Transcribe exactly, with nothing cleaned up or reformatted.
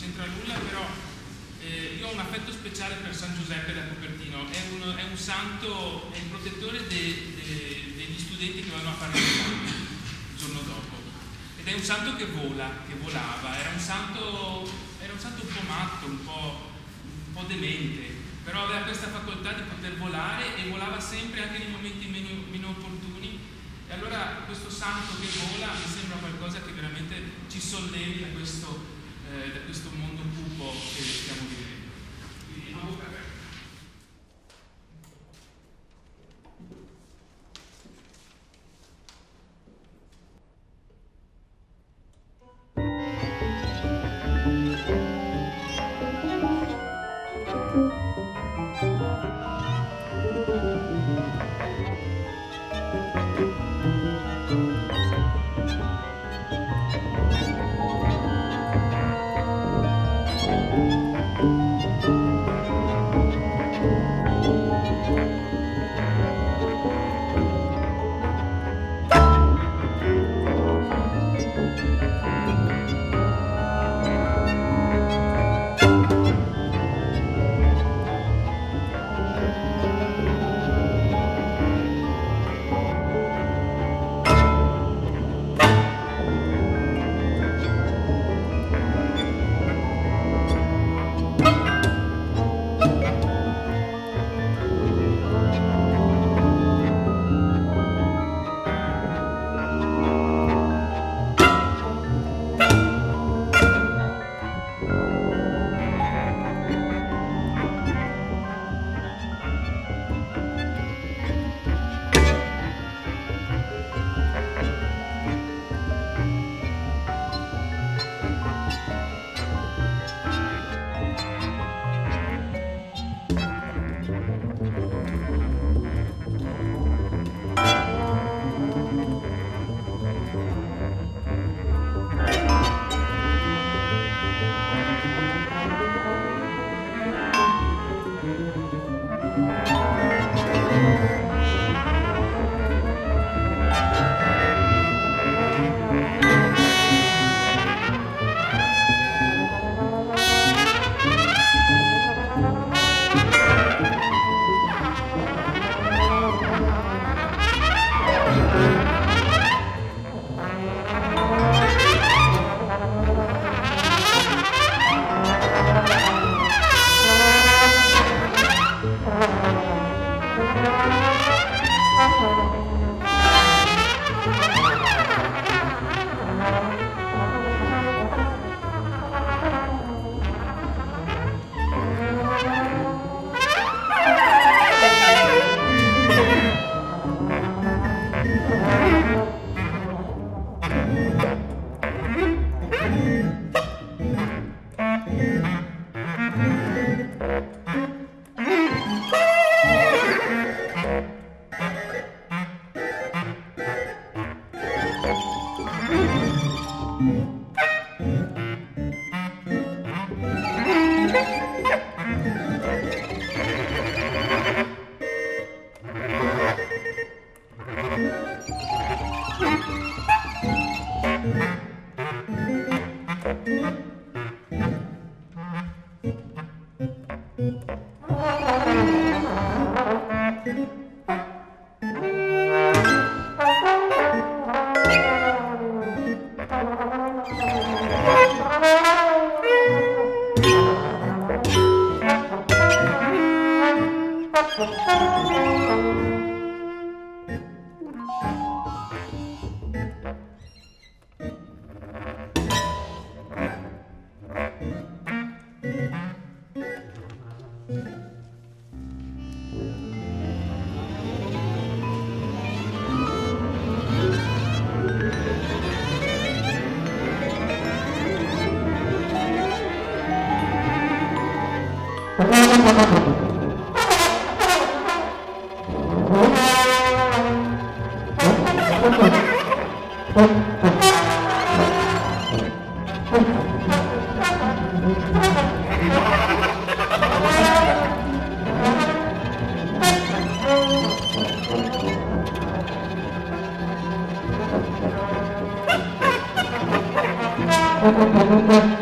c'entra nulla, però eh, io ho un affetto speciale per San Giuseppe da Cupertino. È un, è un santo, è il protettore de, de, degli studenti che vanno a fare l'esame il giorno dopo. Ed è un santo che vola, che volava, era un santo, era un santo un po' matto, un po', un po' demente, però aveva questa facoltà di poter volare e volava sempre anche nei momenti meno, meno opportuni. E allora questo santo che vola mi sembra qualcosa che veramente ci sollevi da questo, eh, da questo mondo cupo che stiamo vivendo. Quindi, a bocca aperta. Thank you.